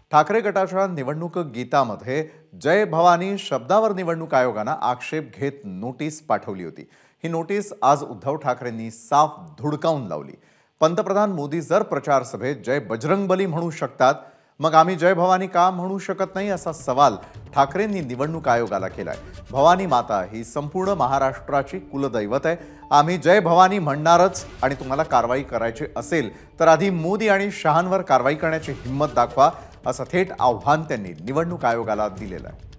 ठाकरे गटाच्या निवडणूक गीतामध्ये जय भवानी शब्दावर निवडणूक आयोगाने आक्षेप घेत नोटीस पाठवली होती। ही नोटीस आज उद्धव ठाकरेंनी साफ धुडकावून लावली। पंतप्रधान मोदी जर प्रचार सभेत जय बजरंगबली म्हणू शकतात, मग आम्ही जय भवानी का म्हणू शकत नाही असा सवाल ठाकरेंनी निवडणूक आयोगाला केलाय। भवानी माता ही संपूर्ण महाराष्ट्राची कुलदैवत आहे। आम्ही जय भवानी म्हणणारच आणि तुम्हाला कारवाई करायची असेल तर आधी मोदी आणि शहांवर कारवाई करण्याची हिम्मत दाखवा असं थेट आव्हान त्यांनी निवडणूक आयोगाला दिलेलं आहे।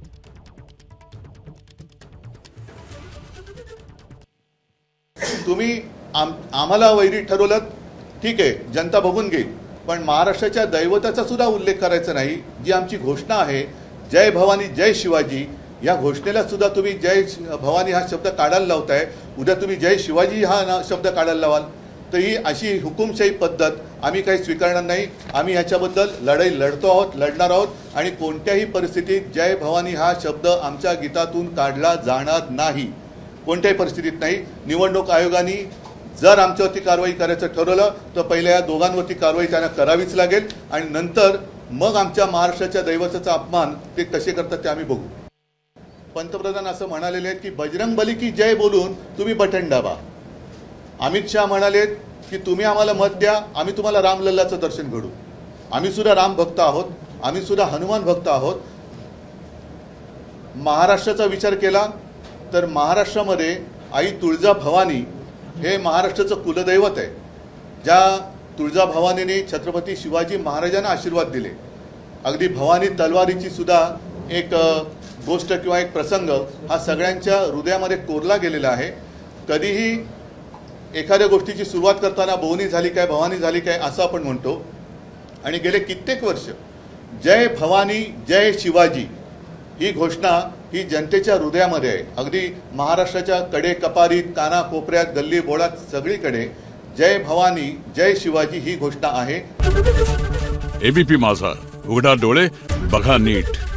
तुम्ही आम्हाला वैरी ठरवलं, ठीक आहे, जनता बघून घेईल, पण महाराष्ट्राच्या दैवताचा सुद्धा उल्लेख करायचा नाही। जी आमची घोषणा आहे जय भवानी जय शिवाजी, या घोषणेला सुद्धा तुम्ही जय भवानी हा शब्द काढायला लावताय। उद्या तुम्ही जय शिवाजी हा शब्द काढायला लावाल तर ही अशी हुकुमशाही पद्धत आम्ही काही स्वीकारणार नाही। आम्ही ह्याच्याबद्दल लढाई लढतो आहोत, लढणार आहोत आणि कोणत्याही परिस्थितीत जय भवानी हा शब्द आमच्या गीतातून काढला जाणार नाही, कोणत्याही परिस्थितीत नाही। निवडणूक आयोगाने जर आमच्यावरती कारवाई करायचं ठरवलं तर पहिल्या या दोघांवरती कारवाई त्यांना करावीच लागेल आणि नंतर मग आमच्या महाराष्ट्राच्या दैवताचा अपमान ते कसे करतात ते आम्ही बघू। पंतप्रधान असं म्हणालेले आहेत की बजरंगबली की जय बोलून तुम्ही बटन दाबा। अमित शाह म्हणाले की तुम्ही आम्हाला मत द्या, आम्ही तुम्हाला रामलल्लाचं दर्शन घडू। आम्ही सुद्धा राम भक्त आहोत, आम्ही सुद्धा हनुमान भक्त आहोत। महाराष्ट्राचा विचार केला तर महाराष्ट्रामध्ये आई तुळजाभवानी हे महाराष्ट्राचं कुलदैवत आहे। ज्या तुळजाभवानीने छत्रपती शिवाजी महाराजांना आशीर्वाद दिले। अगदी भवानी तलवारीची सुद्धा एक गोष्ट किंवा एक प्रसंग हा सगळ्यांच्या हृदयामध्ये कोरला गेलेला आहे। कधीही एखाद्या गोष्टीची सुरुवात करताना भवानी झाली काय, भवानी झाली काय असं आपण म्हणतो आणि गेले कित्येक वर्ष जय भवानी जय शिवाजी ही घोषणा ही जनतेच्या हृदयामध्ये आहे। अगदी महाराष्ट्राच्या कडे कपारीत, काना कोपऱ्यात, गल्ली बोळात सगळीकडे जय भवानी जय शिवाजी ही घोषणा आहे। एबीपी माझा, उघडा डोळे बघा नीट।